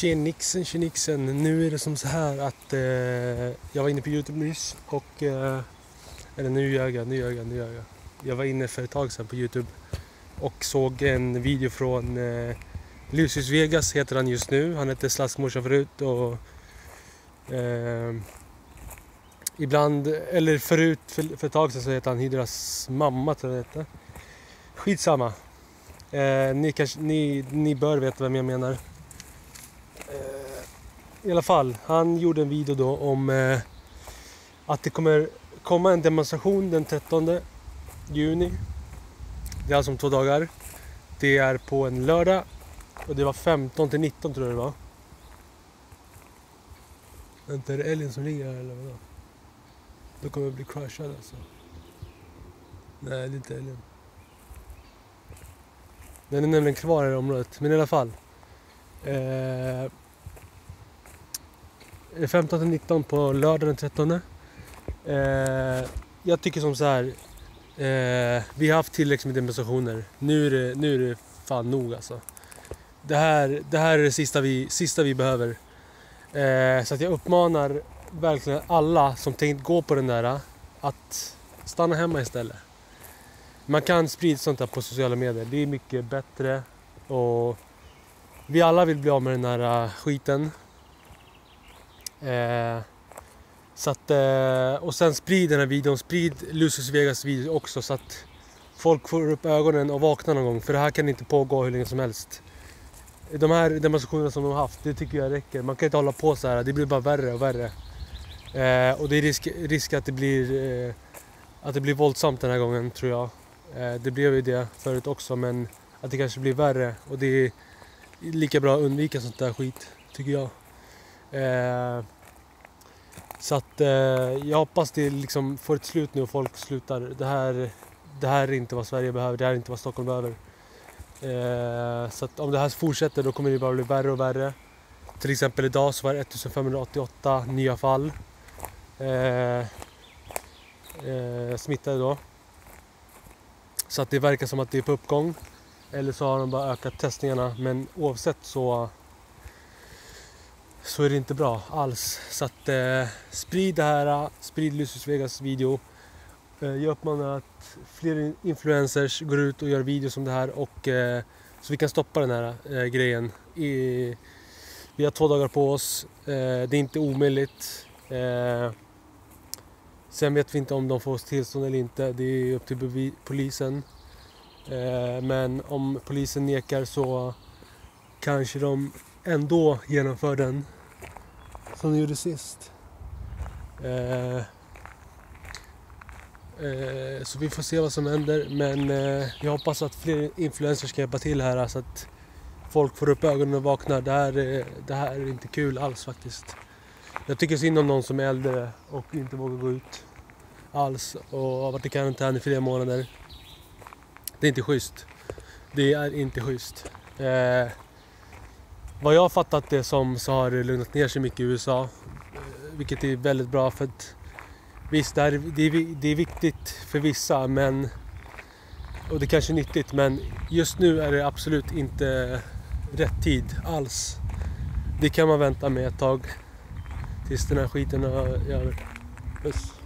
Tjenixen. Nu är det som så här att jag var inne på YouTube nyss och eller nu ljög jag. Jag var inne för ett tag sedan på YouTube och såg en video från Lucius Vegas heter han just nu. Han hette Slaskmorsa förut och ibland, eller förut för ett tag sedan så heter han Hydras mamma tror jag det heter. Skitsamma. Ni bör veta vem jag menar. I alla fall, han gjorde en video då om att det kommer komma en demonstration den 13 juni. Det är alltså om 2 dagar. Det är på en lördag och det var 15 till 19 tror jag det var. Vänta, är det älgen som ligger här eller vadå? Då kommer jag bli crashad alltså. Nej, det är inte älgen. Den är nämligen kvar i området, men i alla fall. 15 till 19 på lördag den 13. Jag tycker som så här. Vi har haft tillräckligt med demonstrationer. Nu är det fan nog alltså. Det här är det sista vi behöver. Så att jag uppmanar verkligen alla som tänkt gå på den där att stanna hemma istället. Man kan sprida sånt här på sociala medier. Det är mycket bättre. Och vi alla vill bli av med den här skiten. Så att, och sen sprid den här videon. Sprid Lucius Vegas video också. Så att folk får upp ögonen och vaknar någon gång. För det här kan inte pågå hur länge som helst. De här demonstrationerna som de har haft, det tycker jag räcker. Man kan inte hålla på så här. Det blir bara värre och värre. Och det är risk att det blir våldsamt den här gången tror jag. Det blev ju det förut också, men att det kanske blir värre. Och det är lika bra att undvika sånt där skit, tycker jag. Så att jag hoppas det liksom får ett slut nu och folk slutar. Det här är inte vad Sverige behöver, det här är inte vad Stockholm behöver. Så att om det här fortsätter då kommer det bara bli värre och värre. Till exempel idag så var det 1588 nya fall smittade då. Så att det verkar som att det är på uppgång. Eller så har de bara ökat testningarna. Men oavsett så är det inte bra alls. Så att sprid det här. Sprid Lucius Vegas video. Jag uppmanar att fler influencers går ut och gör videos om det här. Och så vi kan stoppa den här grejen. Vi har 2 dagar på oss. Det är inte omöjligt. Sen vet vi inte om de får tillstånd eller inte. Det är upp till polisen. Men om polisen nekar så kanske de ändå genomför den som de gjorde sist. Så vi får se vad som händer. Men jag hoppas att fler influencers ska hjälpa till här så att folk får upp ögonen och vaknar. Det här är inte kul alls faktiskt. Jag tycker synd om någon som är äldre och inte vågar gå ut alls och har varit i karantän i flera månader. Det är inte schysst. Det är inte schysst. Vad jag har fattat det som så har det lugnat ner sig mycket i USA. Vilket är väldigt bra för att visst det är viktigt för vissa men och det kanske är nyttigt men just nu är det absolut inte rätt tid alls. Det kan man vänta med ett tag tills den här skiten är över. Puss.